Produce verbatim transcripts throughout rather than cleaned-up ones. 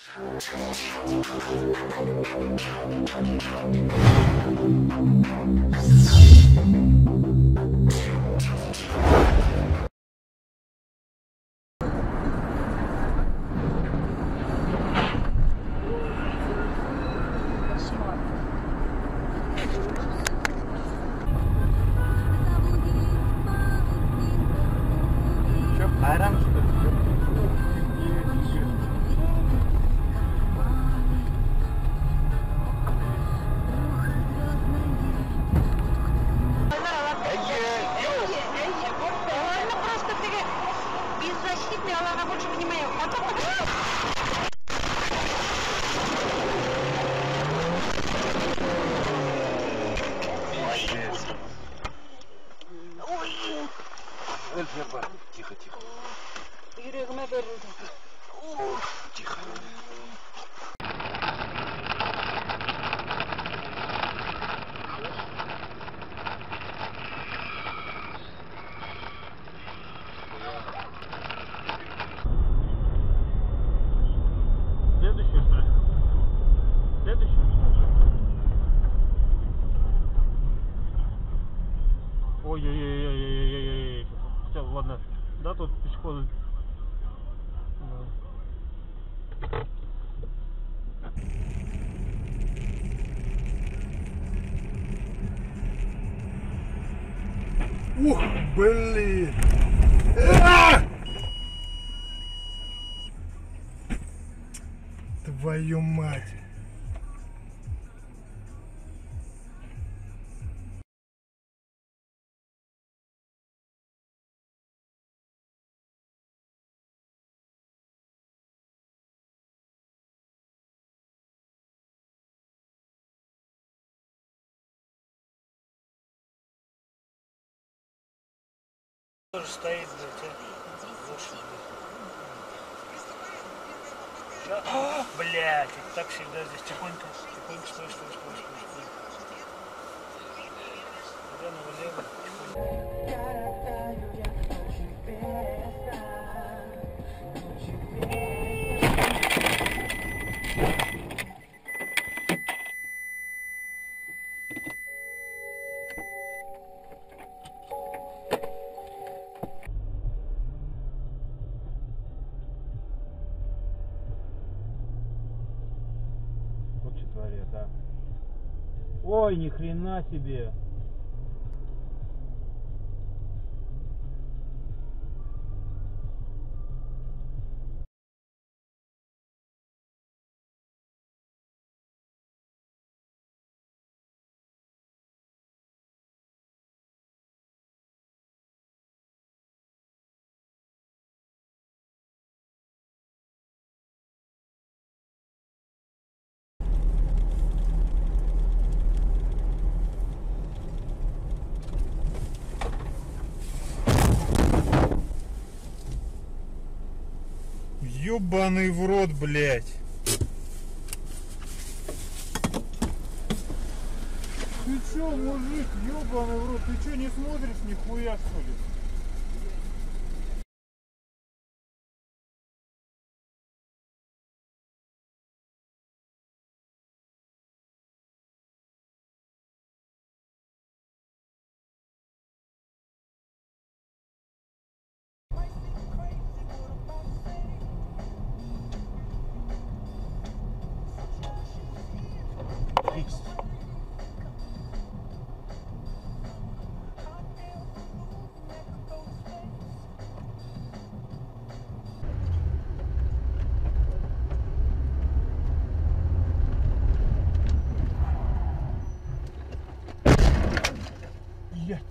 Bayram что ли? Ладно, просто ты беззащитный, а она больше внимания. Тихо, тихо. Yüreğime verildi. Тихо. Следующий, что ли? Следующий? Ой-ой-ой-ой-ой-ой-ой-ой. Все, ладно. Да, тут пешеходы. Ух, блин! А! Твою мать! Тоже стоит, блядь, а? Блядь, так всегда здесь тихонько, тихонько, стой, стой, стой, стой, стой. Куда налево, вот что творит, а? Ой, ни хрена себе! Ёбаный в рот, блядь! Ты чё, мужик, ёбаный в рот, ты чё не смотришь нихуя, что ли? Ять!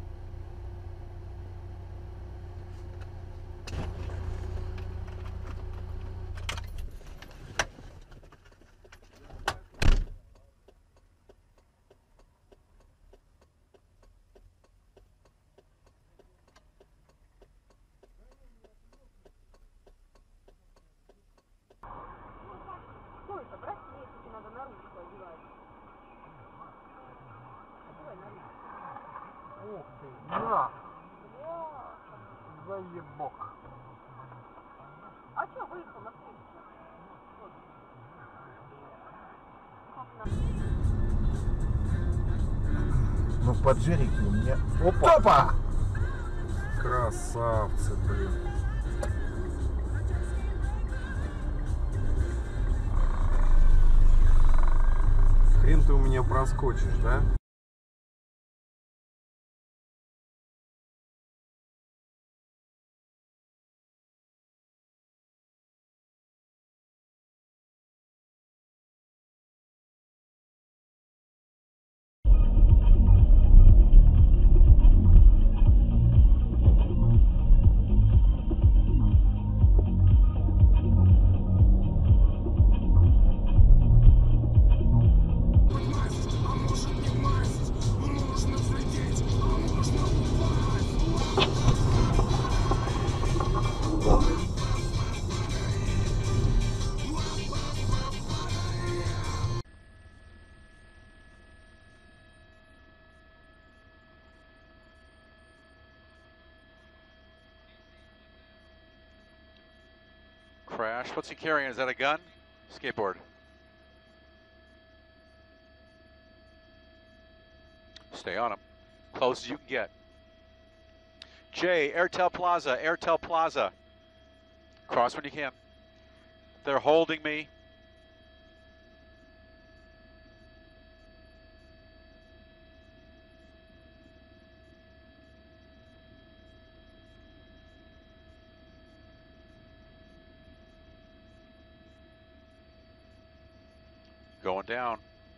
Сколько брать если надо на ручку одевать? Давай на ручку. Ух ты, на! Заебок! А что выехал на встречу? поджерики у меня. Опа! Опа! Красавцы, блин. Хрен ты у меня проскочишь, да? Crash. What's he carrying? Is that a gun? Skateboard. Stay on him. Close as you can get. Jay, Airtel Plaza, Airtel Plaza. Cross when you can. They're holding me. Going down.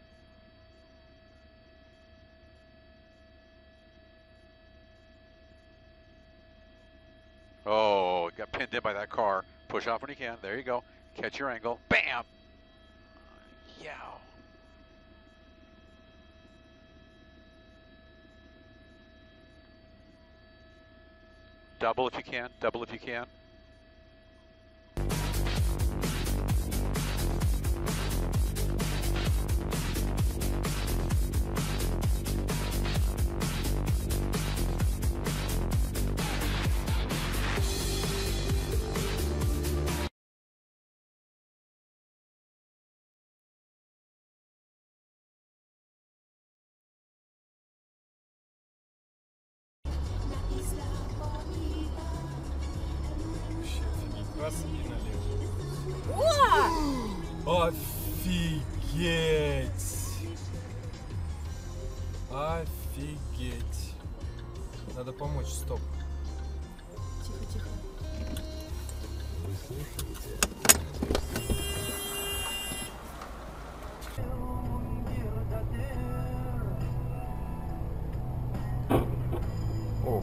Oh, got pinned in by that car. Push off when you can. There you go. Catch your angle. Bam! Yow. Double if you can. Double if you can. Раз и налево. Офигеть! Офигеть! Надо помочь, стоп. Тихо, тихо. О.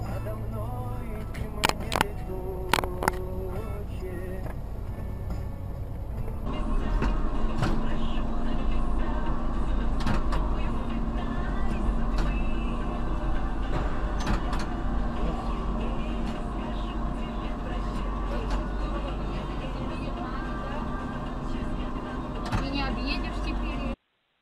Меня объедешь теперь?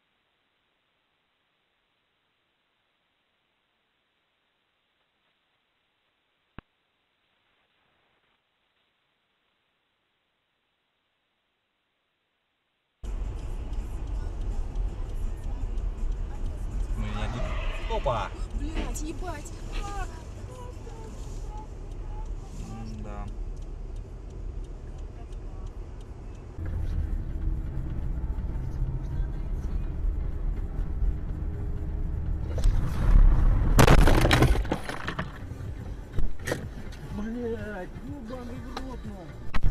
Меня не... Опа! Блять, ебать. Да. Блять, ебаный в рот, ну.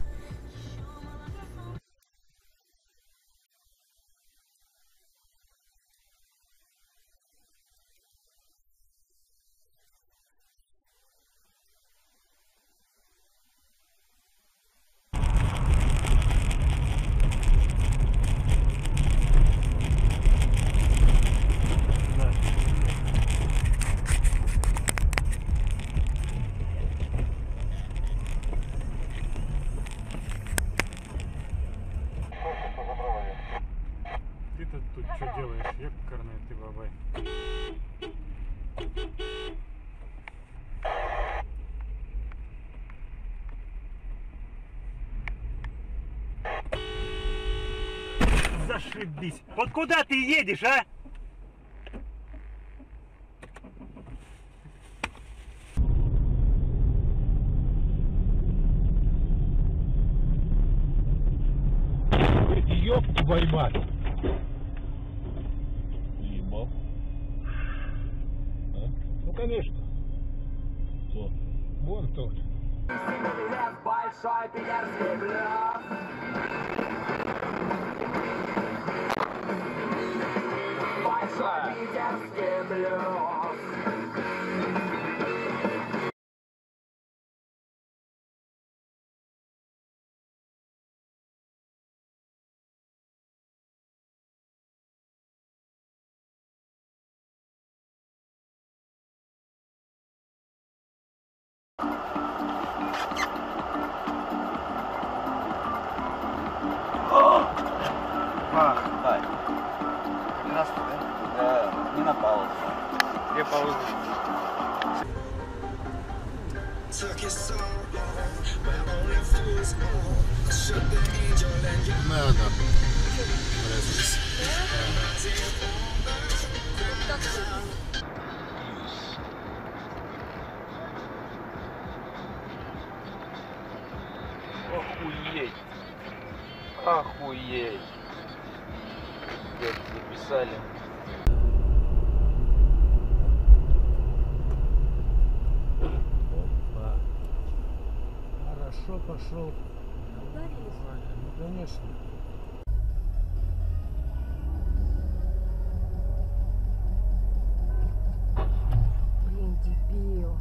Ты-то тут что делаешь? Ёкарная ты бабай. Зашибись. Вот куда ты едешь, а? Ёб твою мать. Ебал. Ну конечно. Кто? Вон тот. Большой питерский блюз. Большой питерский блюз. Ах, дай. Прекрасно, да? Да, не на паузу. Где пауза? Надо. Охуеть. Охуеть. Как записали. Опа. Хорошо пошел. Ну, конечно. Блин, дебил.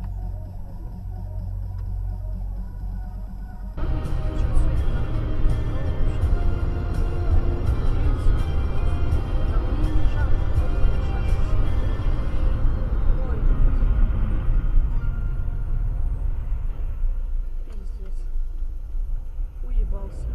Уебался.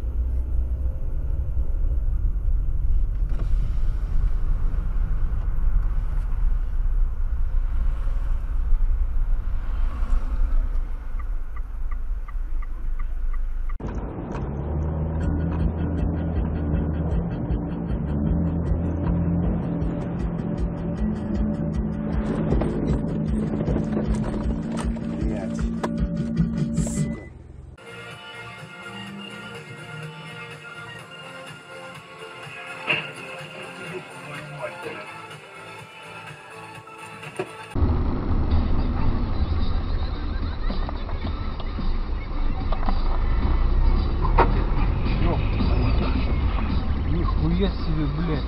Нихуя себе, блядь.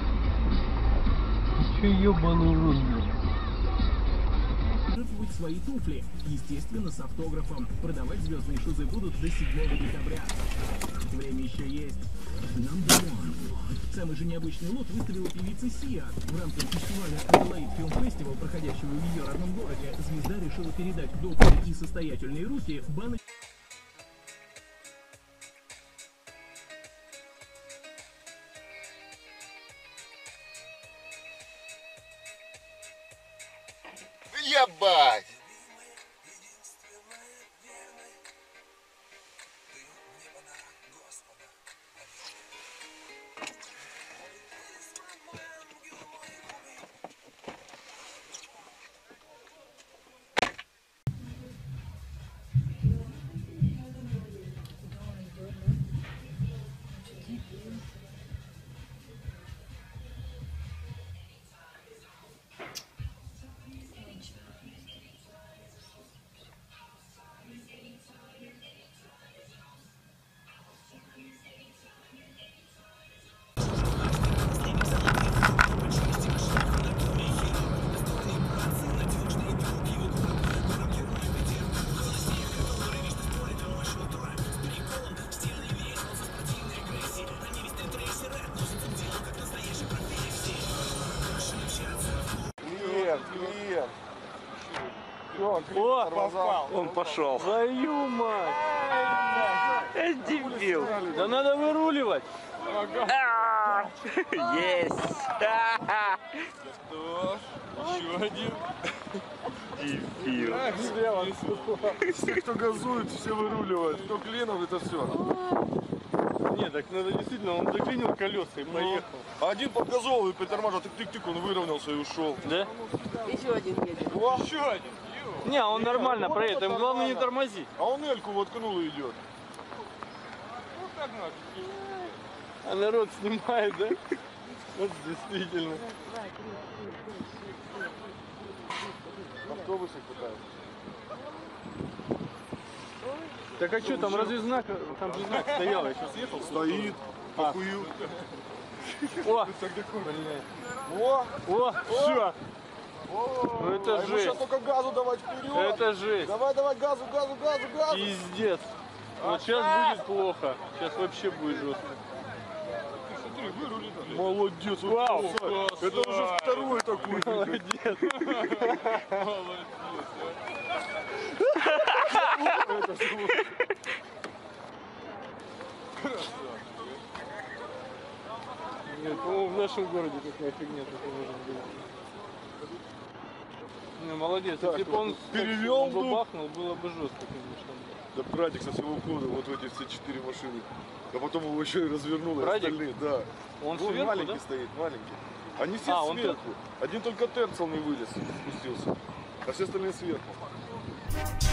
Ты чё ёбаный урод, блядь? Жертвовать свои туфли, естественно, с автографом. Продавать звездные шузы будут до седьмого декабря. Время еще есть. Number one. Самый же необычный лот выставила певица Сия. В рамках фестиваля Adelaide Film Festival, проходящего в ее родном городе, звезда решила передать в добрые и состоятельные руки баночку. Ебать! О, попал. Он пошел. Твою мать! Дебил. Да надо выруливать! Есть. Что? Еще один. Дебил. Все, кто газует, все выруливают. Кто клинов, это все. Нет, так надо действительно, он заклинил колеса и поехал. А один подгазовал и притормаживал, тык-тык-тык, он выровнялся и ушел. Да? Еще один едет. Еще один. Не, он нормально проедет, им главное не тормозить. А он эльку воткнул и идет. А А народ снимает, да? Вот действительно. Автобусы пытаются. Так а что, там разве знак, там же знак стоял, я сейчас ехал. Стоит, похую. О, О, о, все. Ну это а ему жесть. сейчас только газу давать вперед. Это жесть. Давай, давай, газу, газу, газу, газу. Пиздец. Вот сейчас будет плохо. Сейчас вообще будет жестко. Смотри, вырули. Молодец. Вау. Это уже второй такой. Молодец. Нет, по-моему, в нашем городе такая фигня только может быть. Не, молодец. Так, Если бы он перевел бы бы. бахнул, было бы жестко, конечно. Да братик со всего хода, вот в эти все четыре машины. А потом его еще и развернул, и Братик? остальные, да. Он Вон сверху, маленький да? стоит, маленький. Они все А, он сверху. Один только Терцел не вылез, спустился. А все остальные сверху.